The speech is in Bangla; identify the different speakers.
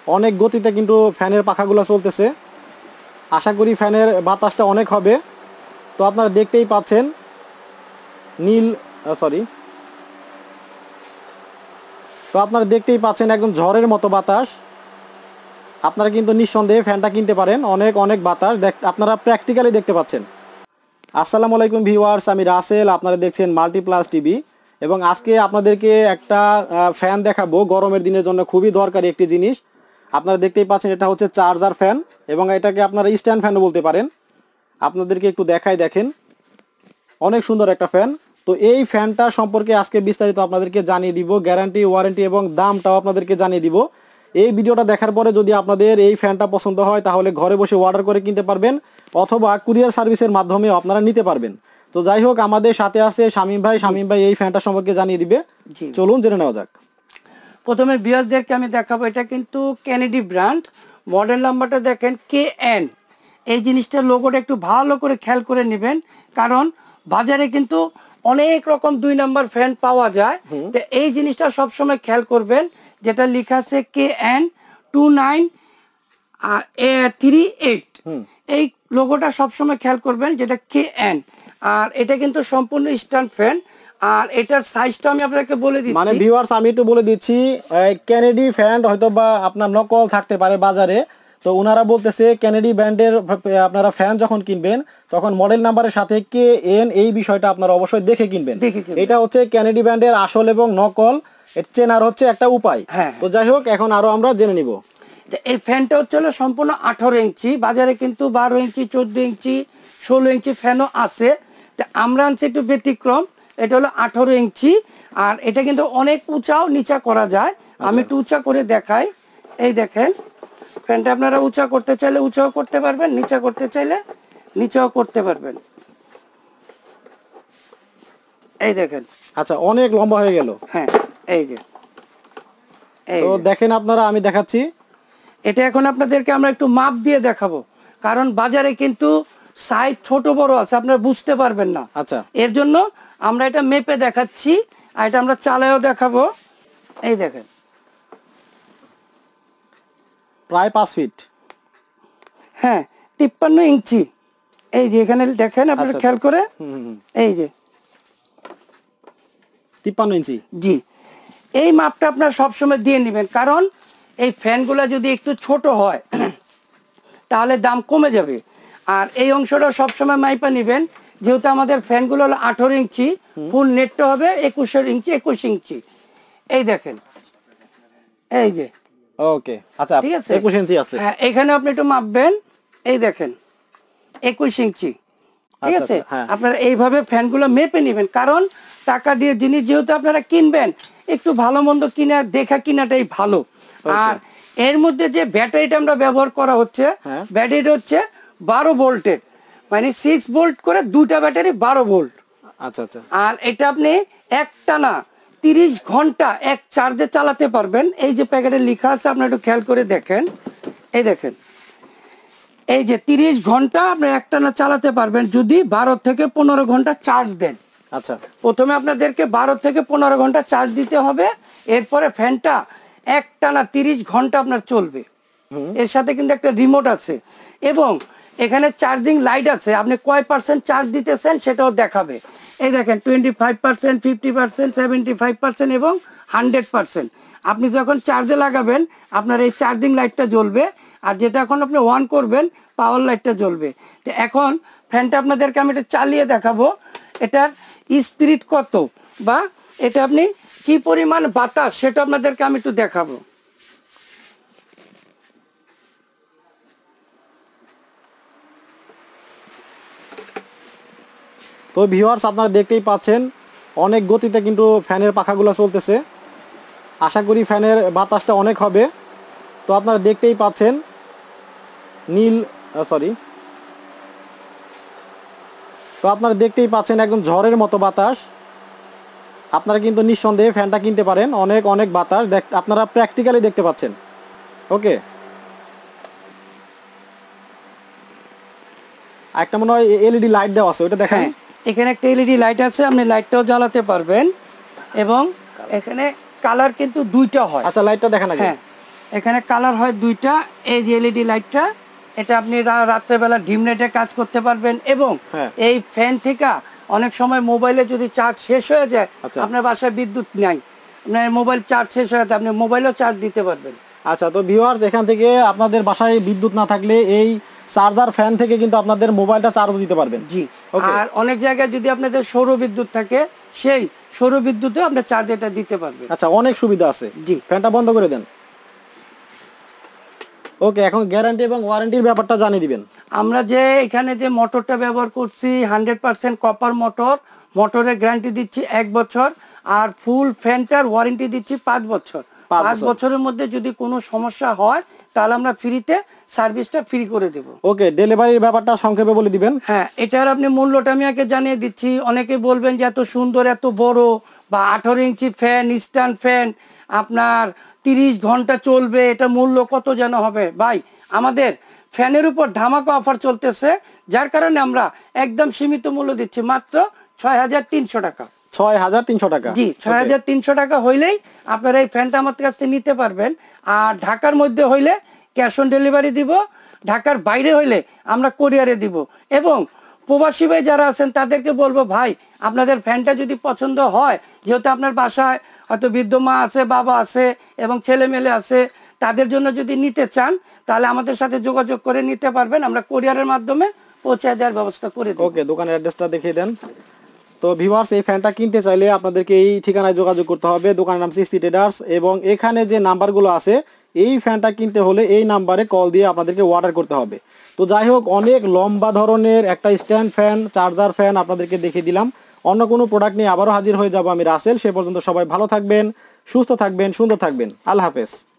Speaker 1: অনেক গতিতে কিন্তু ফ্যানের পাখাগুলো চলতেছে। আশা করি ফ্যানের বাতাসটা অনেক হবে। তো আপনারা দেখতেই পাচ্ছেন তো আপনারা দেখতেই পাচ্ছেন একদম ঝড়ের মতো বাতাস। আপনারা কিন্তু নিঃসন্দেহে ফ্যানটা কিনতে পারেন, অনেক অনেক বাতাস আপনারা প্র্যাকটিক্যালি দেখতে পাচ্ছেন। আসসালামু আলাইকুম ভিউয়ার্স, আমি রাসেল, আপনারা দেখছেন মাল্টিপ্লাস টিভি। এবং আজকে আপনাদেরকে একটা ফ্যান দেখাবো, গরমের দিনের জন্য খুবই দরকারি একটি জিনিস। আপনারা দেখতেই পাচ্ছেন এটা হচ্ছে চার্জার ফ্যান, এবং এটাকে আপনারা স্ট্যান্ড ফ্যানও বলতে পারেন। আপনাদেরকে একটু দেখাই, দেখেন অনেক সুন্দর একটা ফ্যান। তো এই ফ্যানটা সম্পর্কে আজকে বিস্তারিত আপনাদেরকে জানিয়ে দিব, গ্যারান্টি, ওয়ারেন্টি এবং দামটাও আপনাদেরকে জানিয়ে দিব। এই ভিডিওটা দেখার পরে যদি আপনাদের এই ফ্যানটা পছন্দ হয় তাহলে ঘরে বসে অর্ডার করে কিনতে পারবেন, অথবা কুরিয়ার সার্ভিসের মাধ্যমে আপনারা নিতে পারবেন। তো যাই হোক, আমাদের সাথে আছে শামীম ভাই এই ফ্যানটা সম্পর্কে জানিয়ে দিবে। চলুন জেনে নেওয়া যাক।
Speaker 2: প্রথমে ভিউয়ারদেরকে আমি দেখাবো, এটা কিন্তু কেনেডি ব্র্যান্ড, মডেল নাম্বারটা দেখেন KN। এই জিনিসটার লোগোটা একটু ভালো করে খেয়াল করে নেবেন, কারণ বাজারে কিন্তু অনেক রকম 2 নাম্বার ফ্যান পাওয়া যায়। তো এই জিনিসটা সবসময় খেয়াল করবেন, যেটা লেখা আছে KN 2938। এই লোগোটা সবসময় খেয়াল করবেন, যেটা KN। আর এটা কিন্তু সম্পূর্ণ স্ট্যান্ড ফ্যান। আর এটার সাইজটা আমি আপনাকে বলে দিচ্ছি।
Speaker 1: মানে ভিউয়ার্স, আমি একটু বলে দিচ্ছি, কেনেডি ফ্যান হয়তো বা আপনার নকল থাকতে পারে বাজারে। তো ওনারা বলতেছে কেনেডি ব্র্যান্ডের আপনারা ফ্যান যখন কিনবেন তখন মডেল নাম্বারের সাথে KN এই বিষয়টা আপনারা অবশ্যই দেখে কিনবেন। এটা হচ্ছে কেনেডি ব্র্যান্ডের আসল এবং নকল চেনার হচ্ছে একটা উপায়। তো যাই হোক, এখন আরো আমরা জেনে নিব।
Speaker 2: এই ফ্যানটা হচ্ছে সম্পূর্ণ 18 ইঞ্চি। বাজারে কিন্তু 12 ইঞ্চি, 14 ইঞ্চি, 16 ইঞ্চি ফ্যানও আছে। তো আমরা আনছি একটু ব্যতিক্রম, এটা হলো 18 ইঞ্চি। আর এটা কিন্তু অনেক উঁচাও নিচা করা যায়। আমি একটু উঁচা করে দেখাই। এই দেখেন, ফ্যানটা আপনারা উঁচা করতে চাইলে উঁচাও করতে পারবেন, নিচা করতে চাইলে নিচাও করতে পারবেন। এই দেখেন,
Speaker 1: আচ্ছা, অনেক লম্বা হয়ে গেল।
Speaker 2: হ্যাঁ, এই যে
Speaker 1: তো দেখেন আপনারা, আমি দেখাচ্ছি।
Speaker 2: এটা এখন আপনাদেরকে আমরা একটু মাপ দিয়ে দেখাবো, কারণ বাজারে কিন্তু সাইজ ছোট বড় আছে, আপনারা বুঝতে পারবেন না।
Speaker 1: আচ্ছা,
Speaker 2: এর জন্য আমরা এটা মেপে দেখাচ্ছি, আর এটা আমরা চালায়ও দেখাবো। এই দেখেন,
Speaker 1: প্রায় 5 ফিট।
Speaker 2: হ্যাঁ, 53 ইঞ্চি। এই যে এখানে দেখেন আপনারা খেয়াল করে, এই যে
Speaker 1: 53 ইঞ্চি।
Speaker 2: জি, এই মাপটা আপনারা সবসময় দিয়ে নেবেন, কারণ এই ফ্যানগুলো যদি একটু ছোট হয় তাহলে দাম কমে যাবে। আর এই অংশটা সবসময় মাইপা নেবেন, যেহেতু আমাদের ফ্যানগুলো হলো 18 ইঞ্চি, ফুল নেটটা হবে 21 ইঞ্চি, 21 ইঞ্চি। এই দেখেন, এই যে
Speaker 1: ওকে, আচ্ছা,
Speaker 2: ঠিক আছে,
Speaker 1: 21 ইঞ্চি আছে।
Speaker 2: হ্যাঁ, এখানে আপনি একটু মাপবেন। এই দেখেন 21 ইঞ্চি, ঠিক আছে। আপনারা এইভাবে ফ্যানগুলো মেপে নেবেন, কারণ টাকা দিয়ে জিনিস যেহেতু আপনারা কিনবেন, একটু ভালো মন্দ কিনা দেখা কিনাটাই ভালো। আর এর মধ্যে যে ব্যাটারিটা আমরা ব্যবহার করা হচ্ছে, ব্যাটারিটা হচ্ছে 12 ভোল্টের, মানে 6 ভোল্ট করে 2টা ব্যাটারি 12 ভোল্ট।
Speaker 1: আচ্ছা আচ্ছা।
Speaker 2: আর এটা আপনি একটানা 30 ঘন্টা এক চার্জে চালাতে পারবেন। এই যে প্যাকেটে লেখা আছে, আপনারা একটু খেয়াল করে দেখেন। এই দেখেন, এই যে 30 ঘন্টা আপনি একটানা চালাতে পারবেন যদি 12 থেকে 15 ঘন্টা চার্জ দেন।
Speaker 1: আচ্ছা,
Speaker 2: প্রথমে আপনাদেরকে 12 থেকে 15 ঘন্টা চার্জ দিতে হবে, এরপরে ফ্যানটা একটানা 30 ঘন্টা আপনার চলবে। এর সাথে কিন্তু একটা রিমোট আছে, এবং এখানে চার্জিং লাইট আছে, আপনি কয় পার্সেন্ট চার্জ দিতেছেন সেটাও দেখাবে। এই দেখেন 25%, 50%, 75% এবং 100%। আপনি যখন চার্জে লাগাবেন আপনার এই চার্জিং লাইটটা জ্বলবে, আর যেটা এখন আপনি অন করবেন পাওয়ার লাইটটা জ্বলবে। তো এখন ফ্যানটা আপনাদেরকে আমি এটা চালিয়ে দেখাবো, এটার স্পিড কত বা এটা আপনি কি পরিমাণ বাতাস সেটা আপনাদেরকে আমি একটু দেখাবো।
Speaker 1: তো ভিউয়ার্স, আপনারা দেখতেই পাচ্ছেন অনেক গতিতে কিন্তু ফ্যানের পাখাগুলো চলতেছে। আশা করি ফ্যানের বাতাসটা অনেক হবে। তো আপনারা দেখতেই পাচ্ছেন তো আপনারা দেখতেই পাচ্ছেন একদম ঝড়ের মতো বাতাস। আপনারা কিন্তু নিঃসন্দেহে ফ্যানটা কিনতে পারেন, অনেক অনেক বাতাস আপনারা প্র্যাকটিক্যালি দেখতে পাচ্ছেন। ওকে, একটা মনে হয় এলইডি লাইট দেওয়া আছে, ওটা দেখেন।
Speaker 2: এখানে একটা এলইডি লাইট আছে, আপনি লাইটটাও জ্বালাতে পারবেন, এবং এখানে কালার কিন্তু 2টা হয়।
Speaker 1: আচ্ছা, লাইটটা দেখেন আগে।
Speaker 2: হ্যাঁ, এখানে কালার হয় দুইটা। এই যে এলইডি লাইটটা, এটা আপনি রাত্রেবেলা ডিম লাইটে কাজ করতে পারবেন। এবং
Speaker 1: হ্যাঁ।
Speaker 2: এই ফ্যান থেকে অনেক সময় মোবাইলে যদি চার্জ শেষ হয়ে যায়,
Speaker 1: আচ্ছা।
Speaker 2: আপনার বাসায় বিদ্যুৎ নাই, আপনার মোবাইল চার্জ শেষ হয়ে যায়, আপনি মোবাইলেও চার্জ দিতে পারবেন।
Speaker 1: আচ্ছা, তো ভিউয়ার্স এখান থেকে আপনাদের বাসায় বিদ্যুৎ না থাকলে এই চার্জার ফ্যান থেকে কিন্তু আপনাদের মোবাইলটা চার্জ দিতে পারবেন।
Speaker 2: জি।
Speaker 1: Okay.
Speaker 2: আর অনেক জায়গায় যদি আপনাদের সৌর বিদ্যুৎ থাকে, সেই সৌর বিদ্যুতে আপনার চার্জ এটা দিতে পারবেন।
Speaker 1: আচ্ছা, অনেক সুবিধা আছে।
Speaker 2: জি।
Speaker 1: ফ্যানটা বন্ধ করে দেন। ওকে, এখন গ্যারান্টি এবং ওয়ারেন্টির ব্যাপারটা জানিয়ে দিবেন।
Speaker 2: আমরা যে এখানে যে মোটরটা ব্যবহার করছি 100% কপার মোটর, মোটরের গ্যারান্টি দিচ্ছি 1 বছর, আর ফুল ফ্যানটার ওয়ারেন্টি দিচ্ছি 5 বছর। 5 বছরের মধ্যে যদি কোনো সমস্যা হয় তাহলে আমরা ফ্রিতে সার্ভিসটা ফ্রি করে দেব।
Speaker 1: ওকে, ডেলিভারির ব্যাপারটা সংক্ষেপে বলে দিবেন।
Speaker 2: হ্যাঁ, এটার আপনি মূল্যটা আমি আগে জানিয়ে দিচ্ছি। অনেকে বলবেন যে এত সুন্দর, এত বড়, বা 18 ইঞ্চি ফ্যান, স্ট্যান্ড ফ্যান আপনার 30 ঘন্টা চলবে, এটা মূল্য কত যেন হবে। ভাই, আমাদের ফ্যানের উপর ধামাকা অফার চলতেছে, যার কারণে আমরা একদম সীমিত মূল্য দিচ্ছি মাত্র 6300 টাকা।
Speaker 1: 6300 টাকা?
Speaker 2: জি, 6300 টাকা হইলেই আপনারা এই ফ্যানটা আমার কাছ থেকে নিতে পারবেন। আর ঢাকার মধ্যে হইলে ক্যাশ অন ডেলিভারি দিব, ঢাকার বাইরে হইলে আমরা কোরিয়ারে দিব। এবং প্রবাসী ভাই যারা আছেন তাদেরকে বলবো, ভাই আপনাদের ফ্যানটা যদি পছন্দ হয়, যেহেতু আপনার বাসায় হয়তো বৃদ্ধ মা আছে, বাবা আছে এবং ছেলে মেলে আছে, তাদের জন্য যদি নিতে চান তাহলে আমাদের সাথে যোগাযোগ করে নিতে পারবেন। আমরা কোরিয়ারের মাধ্যমে পৌঁছায় দেওয়ার ব্যবস্থা করে দেব।
Speaker 1: ওকে, দোকানের অ্যাড্রেসটা দেখিয়ে দেন। তো ভিউয়ার্স, এই ফ্যানটা কিনতে চাইলে আপনাদেরকে এই ঠিকানায় যোগাযোগ করতে হবে। দোকানের নাম সিসি ট্রেডার্স, এবং এখানে যে নাম্বারগুলো আছে, এই ফ্যানটা কিনতে হলে এই নাম্বারে কল দিয়ে আপনাদেরকে অর্ডার করতে হবে। তো যাই হোক, অনেক লম্বা ধরনের একটা স্ট্যান্ড ফ্যান, চার্জার ফ্যান আপনাদেরকে দেখিয়ে দিলাম। অন্য কোনো প্রোডাক্ট নিয়ে আবারও হাজির হয়ে যাব আমি রাসেল। সে পর্যন্ত সবাই ভালো থাকবেন, সুস্থ থাকবেন, সুন্দর থাকবেন। আল্লাহ হাফেজ।